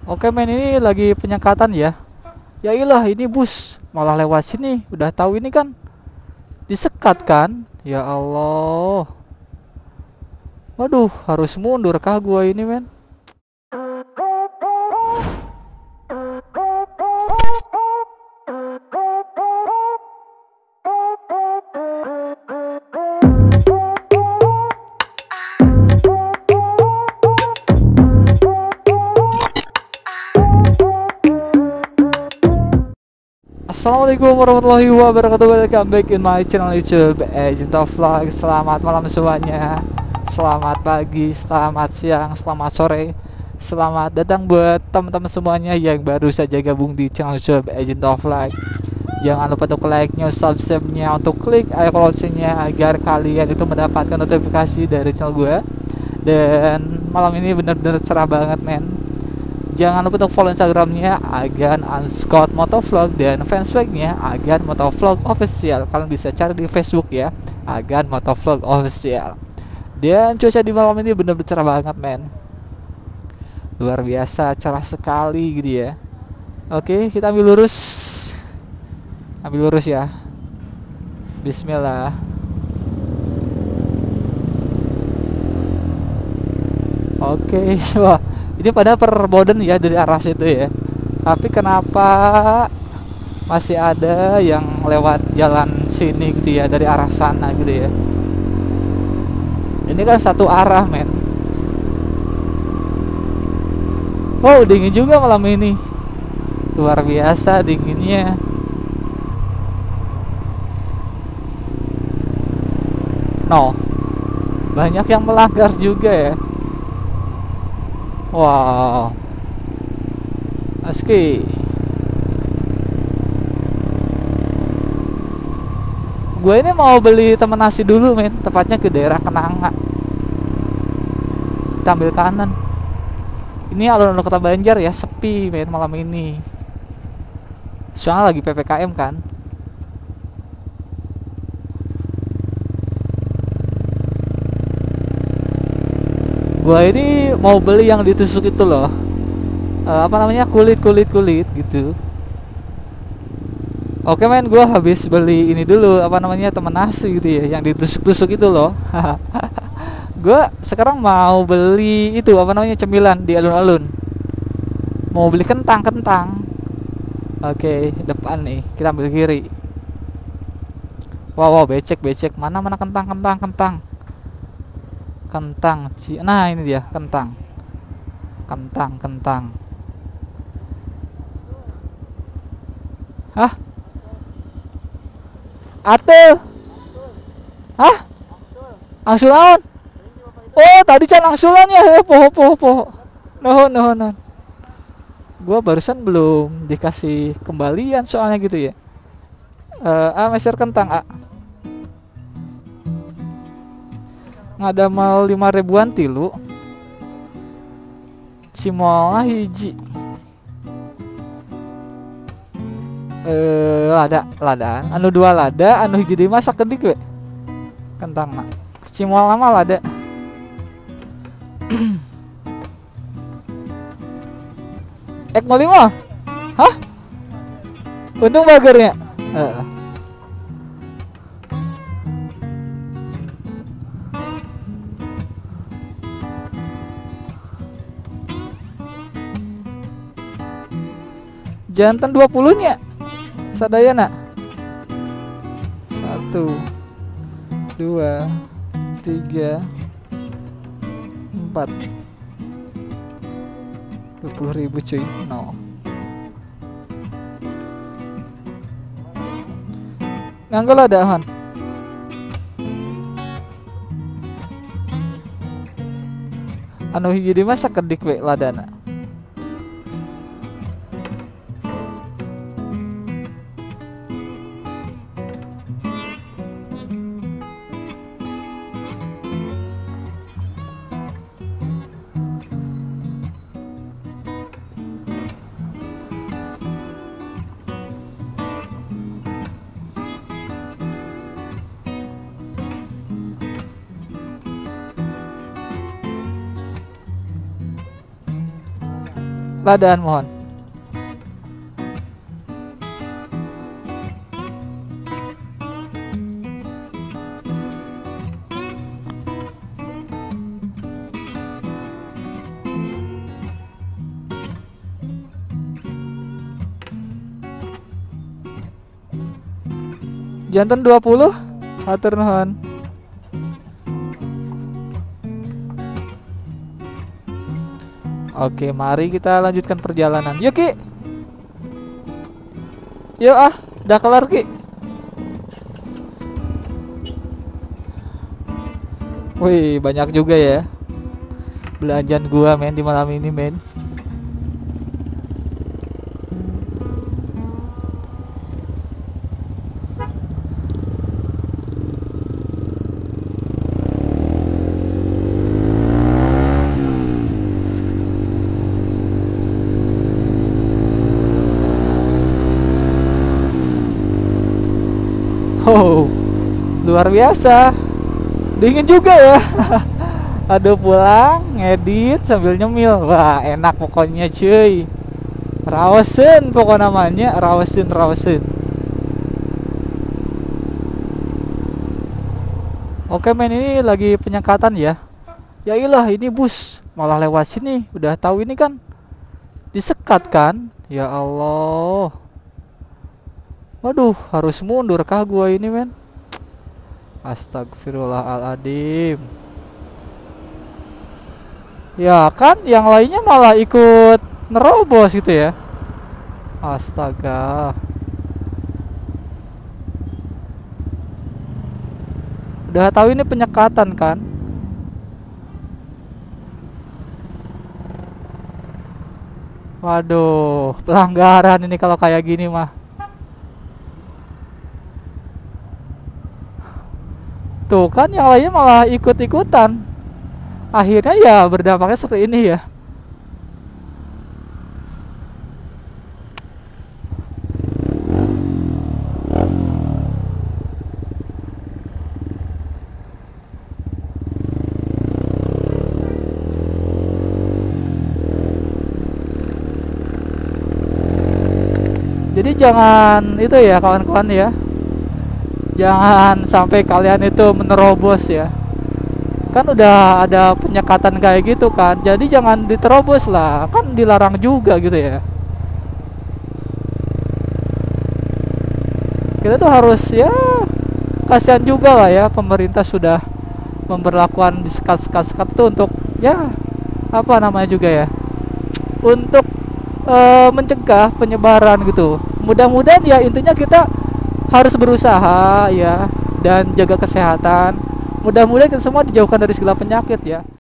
Oke men, ini lagi penyekatan ya. Ya ilah, ini bus malah lewat sini. Udah tahu ini kan disekat kan. Ya Allah. Waduh, harus mundur kah gua ini men. Assalamualaikum warahmatullahi wabarakatuh. Welcome back in my channel YouTube Agent of Vlog. Selamat malam semuanya. Selamat pagi, selamat siang, selamat sore. Selamat datang buat teman-teman semuanya yang baru saja gabung di channel YouTube Agent of Vlog. Jangan lupa untuk like-nya, subscribe-nya, untuk klik icon loncengnya agar kalian itu mendapatkan notifikasi dari channel gue. Dan malam ini bener-bener cerah banget men. Jangan lupa untuk follow Instagramnya agan_motovlog dan fanspacknya Agan Motovlog Official. Kalian bisa cari di Facebook ya, Agan Motovlog Official. Dan cuaca di malam ini benar-benar cerah banget men. Luar biasa, cerah sekali gitu ya. Oke, kita ambil lurus. Ambil lurus ya. Bismillah. Oke, wah. Ini pada perboden ya dari arah situ ya. Tapi kenapa masih ada yang lewat jalan sini gitu ya, dari arah sana gitu ya. Ini kan satu arah men. Wow, dingin juga malam ini. Luar biasa dinginnya. No, banyak yang melanggar juga ya. Wow, aski. Gue ini mau beli temen nasi dulu men, tepatnya ke daerah Kenanga. Kita ambil kanan. Ini alun-alun Kota Banjar ya, sepi men malam ini. Soalnya lagi PPKM kan. Gua ini mau beli yang ditusuk itu loh, apa namanya, kulit gitu. Oke men, gua habis beli ini dulu, apa namanya, temen nasi gitu ya, yang ditusuk-tusuk itu loh. Gua sekarang mau beli itu, apa namanya, cemilan di alun-alun. Mau beli kentang. Oke, depan nih, kita ambil kiri. Wow, becek. Mana kentang. Nah ini dia kentang. Hah? Atel? Hah? Angsulan? Oh tadi can angsulan ya. Poho. No. Gua barusan belum dikasih kembalian soalnya gitu ya. Meser kentang ngada mal 5 ribuan tilu cimol hiji lada anu 2 lada anu hiji dimasak kedik we kentang nak cimol lama lada. Ek 05. Hah? Untung bagernya. Jantan 20 nya sadayana 1 2 3 4 20.000 cuy. No, nganggo ladahan anu hiji dimasak kedik we ladana. Ladaan mohon. Jantan 20. Hatur nuhun. Oke, mari kita lanjutkan perjalanan. Yuk, Ki. Yuk udah kelar, Ki. Wih, banyak juga ya belanjaan gua men di malam ini men. Oh, luar biasa. Dingin juga ya. Aduh, pulang ngedit sambil nyemil. Wah, enak pokoknya cuy. Rawasin pokok namanya, rawasin. Oke men, ini lagi penyekatan ya. Ya ilah, ini bus malah lewat sini. Udah tahu ini kan disekat kan. Ya Allah. Waduh, harus mundur kah gua ini men. Astagfirullahaladzim. Ya kan, yang lainnya malah ikut nerobos gitu ya. Astaga. Udah tahu ini penyekatan kan. Waduh, pelanggaran ini kalau kayak gini mah. Tuh kan, yang lainnya malah ikut-ikutan. Akhirnya ya berdampaknya seperti ini ya. Jadi jangan itu ya kawan-kawan ya. Jangan sampai kalian itu menerobos ya. Kan udah ada penyekatan kayak gitu kan. Jadi jangan diterobos lah. Kan dilarang juga gitu ya. Kita tuh harus ya, kasihan juga lah ya, pemerintah sudah memberlakukan disekat-sekat tuh untuk ya apa namanya juga ya, untuk mencegah penyebaran gitu. Mudah-mudahan ya, intinya kita harus berusaha ya dan jaga kesehatan. Mudah-mudahan kita semua dijauhkan dari segala penyakit ya.